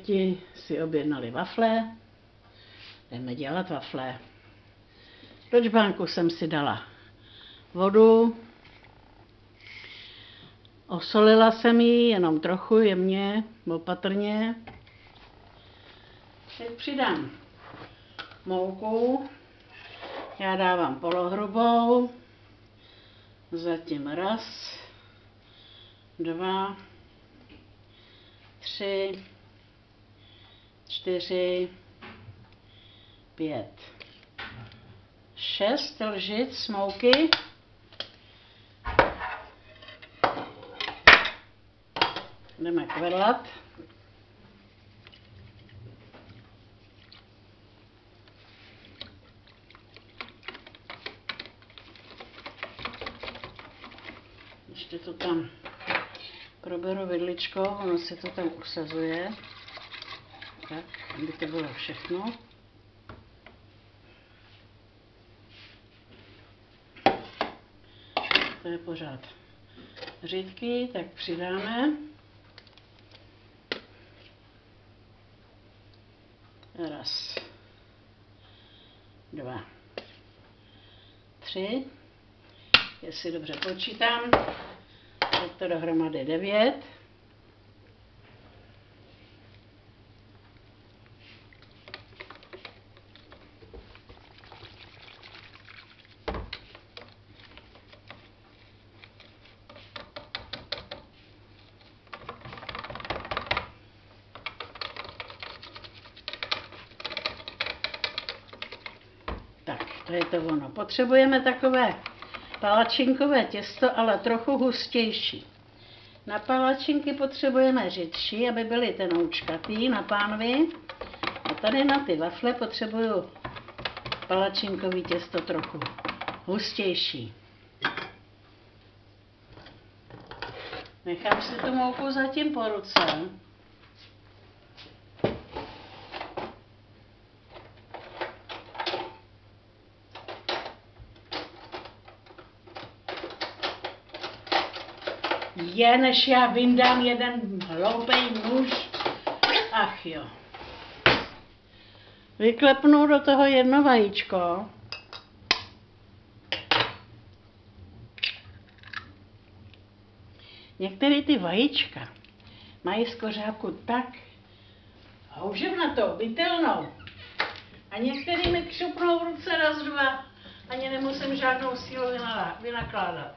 děti si objednali wafle. Jdeme dělat wafle. Do čbánku jsem si dala vodu. Osolila jsem ji jenom trochu, jemně, opatrně. Teď přidám mouku. Já dávám polohrubou. Zatím 1, 2, 3, 4, 5, 6 lžic mouky. Jdeme kvedlat. Ještě to tam proberu vidličkou, ono se to tam usazuje. Tak, aby to bylo všechno. To je pořád řídký, tak přidáme. 1, 2, 3. Jestli dobře počítám, je to dohromady 9. Tak, to je to ono. Potřebujeme takové palačinkové těsto, ale trochu hustější. Na palačinky potřebujeme řidší, aby byly tenoučkatý na pánvi. A tady na ty wafle potřebuju palačinkový těsto trochu hustější. Nechám si tu mouku zatím po ruce. Než já vyndám jeden hloupej nůž. Ach jo. Vyklepnu do toho jedno vajíčko. Některé ty vajíčka mají skořápku tak houževnatou, bytelnou. A některý mi křupnou v ruce 1, 2. Ani nemusím žádnou sílu vynakládat.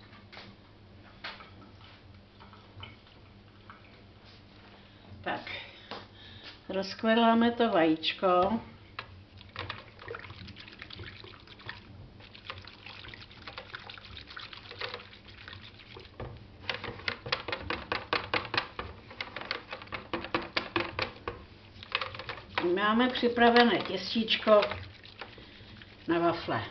Tak, rozkvedláme to vajíčko. Máme připravené těstíčko na wafle.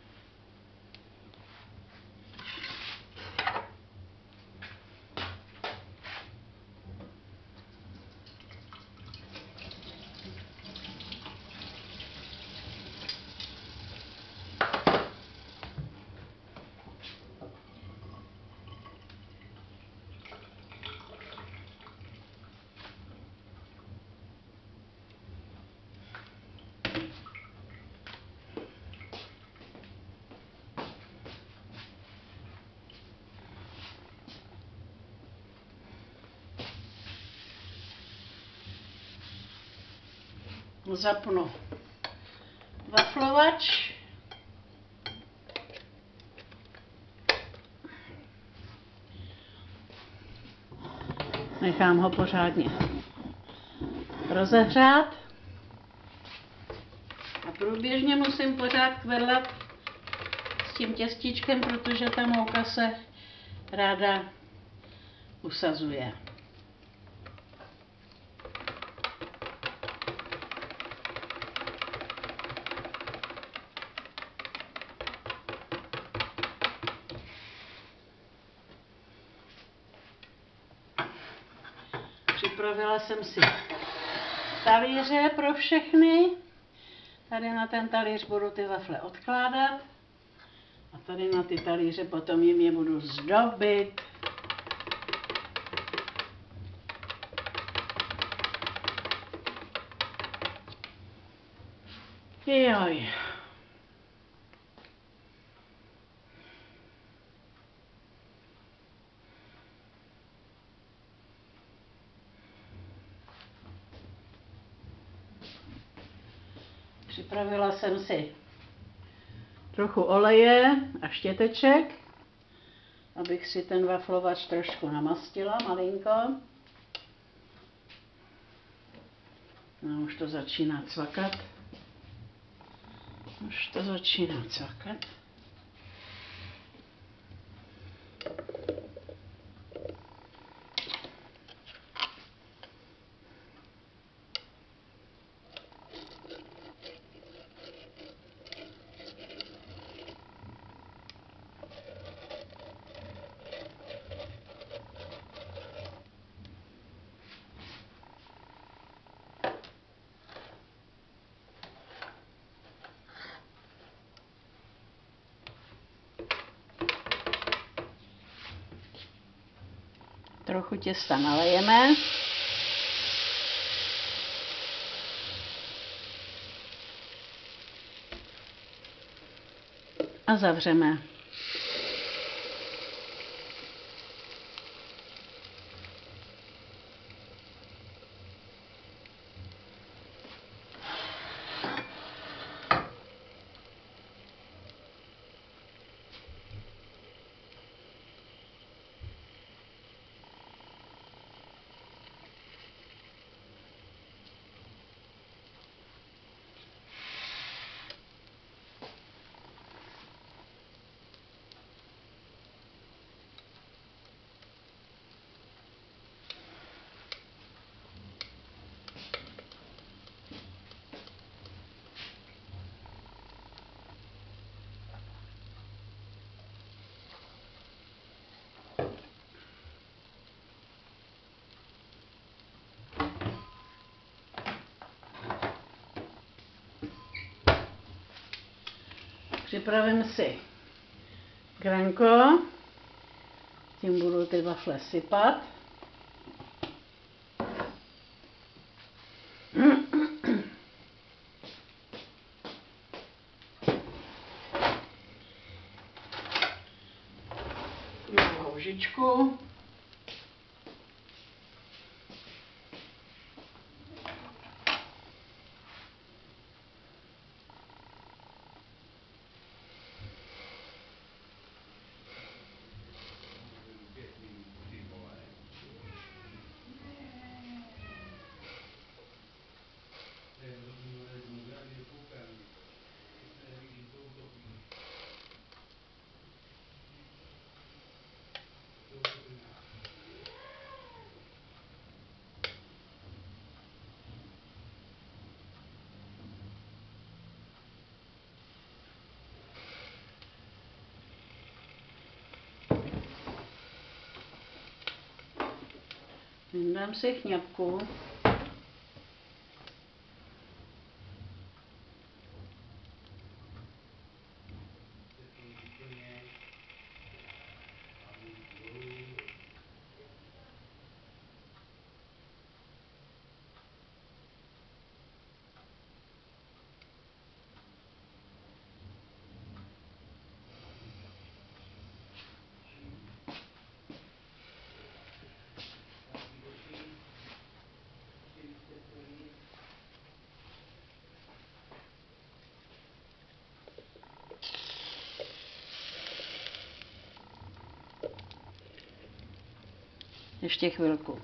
Zapnu waflovač. Nechám ho pořádně rozehřát. A průběžně musím pořád kvedlat s tím těstíčkem, protože ta mouka se ráda usazuje. Připravila jsem si talíře pro všechny. Tady na ten talíř budu ty wafle odkládat. A tady na ty talíře potom jim je budu zdobit. Joj. Připravila jsem si trochu oleje a štěteček, abych si ten waflovač trošku namastila malinko. No, už to začíná cvakat. Už to začíná cvakat. Trochu těsta nalejeme. A zavřeme. Připravím si granko, tím budu ty wafle sypat. Mám lžičku. Dám si chňapku. Ještě chvilku.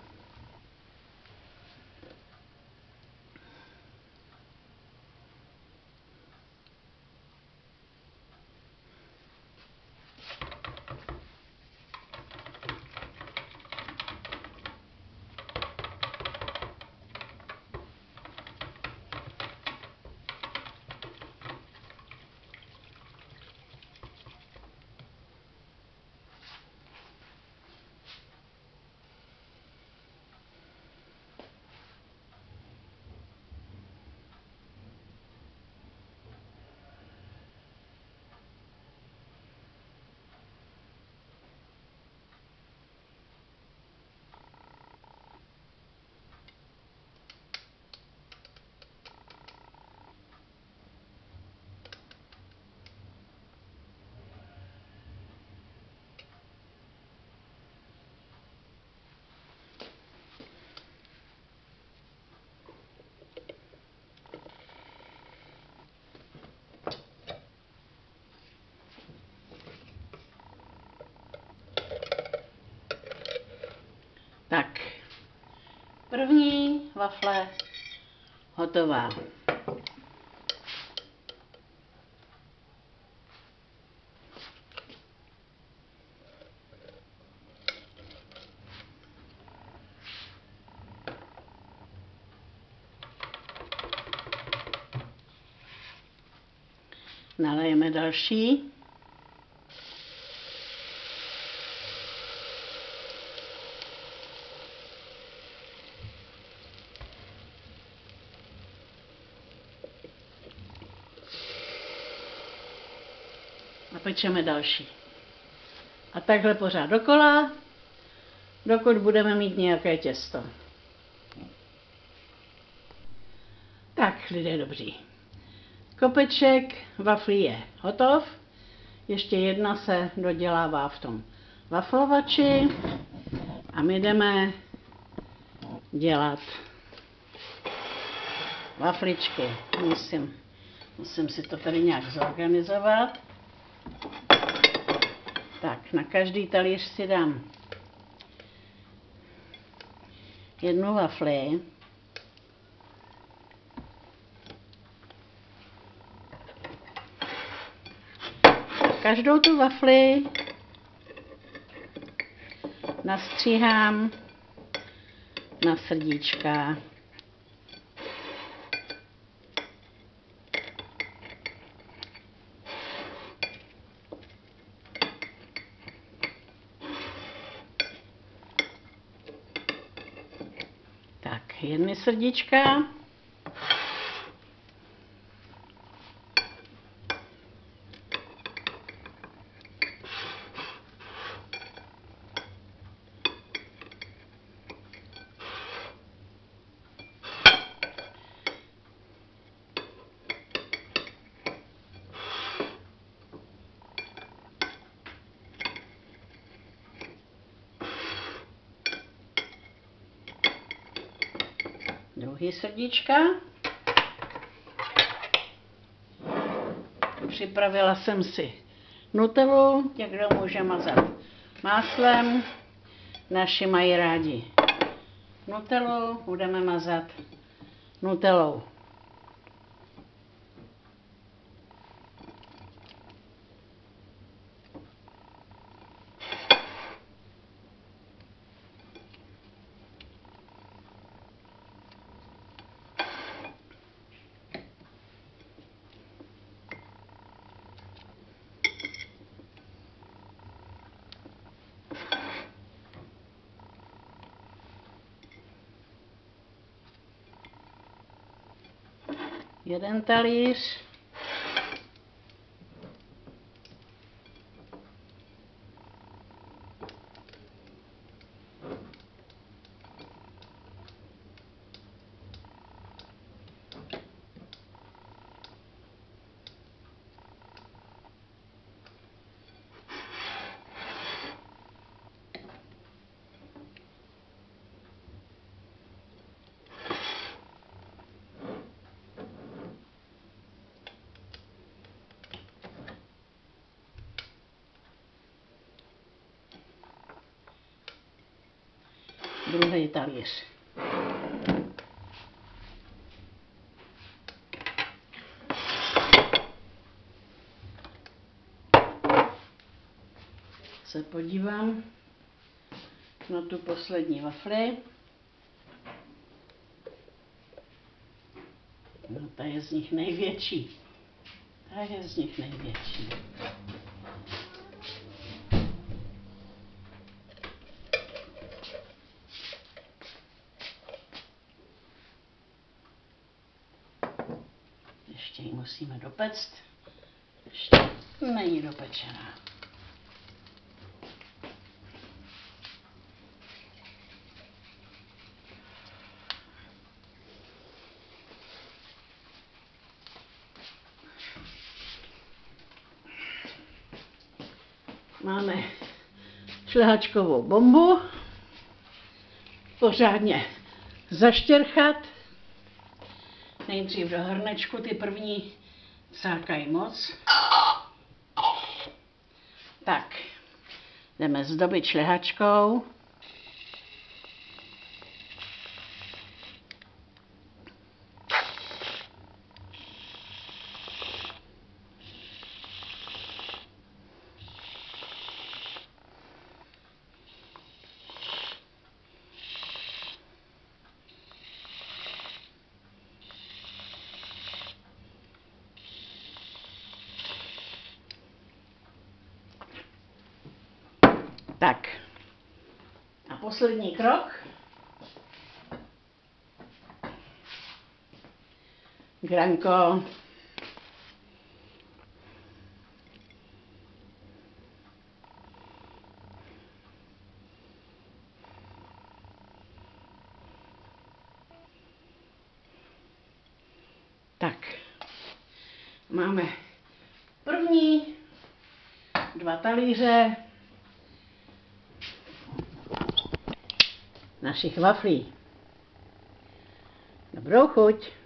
wafle hotová. Nalejeme další. A pečeme další. A takhle pořád dokola, dokud budeme mít nějaké těsto. Tak, lidé dobří. Kopeček waflí je hotov. Ještě jedna se dodělává v tom waflovači. A my jdeme dělat wafličky. Musím si to tady nějak zorganizovat. Tak, na každý talíř si dám jednu wafli. Každou tu wafli nastříhám na srdíčka. Tak, jedny srdíčka. Druhý srdíčka. Připravila jsem si nutellu, někdo může mazat máslem, naši mají rádi nutellu, budeme mazat nutellou. Jeden talíř. Druhý talíř. Se podívám na tu poslední wafli. No, ta je z nich největší. Ta je z nich největší. Ještě ji musíme dopect. Ještě není dopečená. Máme šlehačkovou bombu. Pořádně zaštěrchat. Nejdřív do hrnečku, ty první cákají moc. Tak, jdeme zdobit šlehačkou. Tak. A poslední krok. Granko. Tak. Máme první 2 talíře našich waflí. Dobrou chuť.